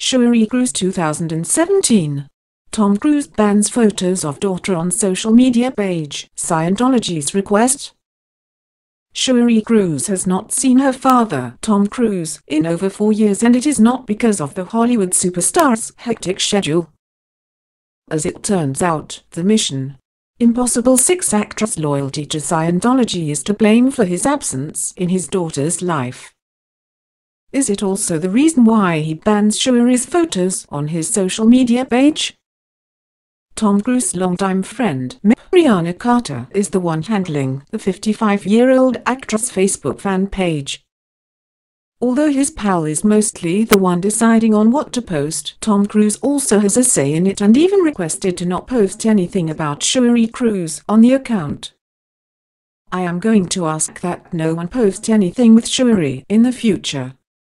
Shuri Cruise 2017. Tom Cruise bans photos of daughter on social media page, Scientology's request. Shuri Cruise has not seen her father, Tom Cruise, in over 4 years, and it is not because of the Hollywood superstar's hectic schedule. As it turns out, the Mission Impossible 6 actor's loyalty to Scientology is to blame for his absence in his daughter's life. Is it also the reason why he bans Shuri's photos on his social media page? Tom Cruise's longtime friend, Mariana Carter, is the one handling the 55-year-old actress' Facebook fan page. Although his pal is mostly the one deciding on what to post, Tom Cruise also has a say in it and even requested to not post anything about Shuri Cruise on the account. "I am going to ask that no one post anything with Shuri in the future,"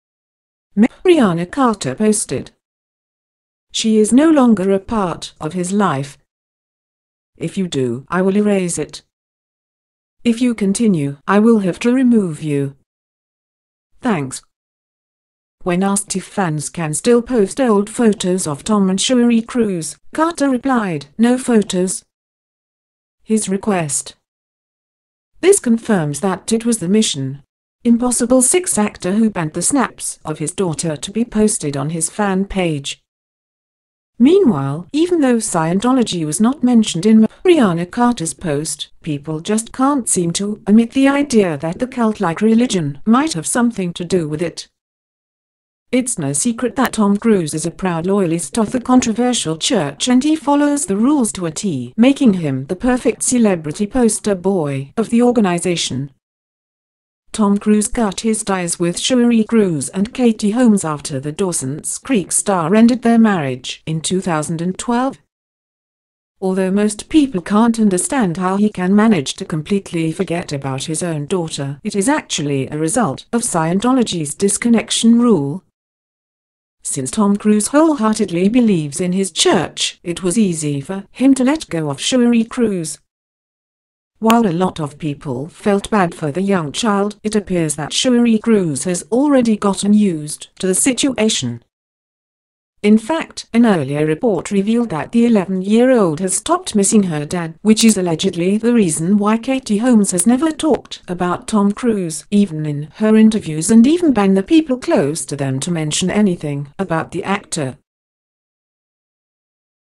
Mariana Carter posted. "She is no longer a part of his life. If you do, I will erase it. If you continue, I will have to remove you. Thanks." When asked if fans can still post old photos of Tom and Shuri Cruise, Carter replied, "No photos." His request. This confirms that it was the Mission Impossible 6 actor who banned the snaps of his daughter to be posted on his fan page. Meanwhile, even though Scientology was not mentioned in Mariana Carter's post, people just can't seem to omit the idea that the cult-like religion might have something to do with it. It's no secret that Tom Cruise is a proud loyalist of the controversial church, and he follows the rules to a T, making him the perfect celebrity poster boy of the organization. Tom Cruise cut his ties with Shuri Cruise and Katie Holmes after the Dawson's Creek star ended their marriage in 2012. Although most people can't understand how he can manage to completely forget about his own daughter, it is actually a result of Scientology's disconnection rule. Since Tom Cruise wholeheartedly believes in his church, it was easy for him to let go of Shuri Cruise. While a lot of people felt bad for the young child, it appears that Shuri Cruise has already gotten used to the situation. In fact, an earlier report revealed that the 11-year-old has stopped missing her dad, which is allegedly the reason why Katie Holmes has never talked about Tom Cruise, even in her interviews, and even banned the people close to them to mention anything about the actor.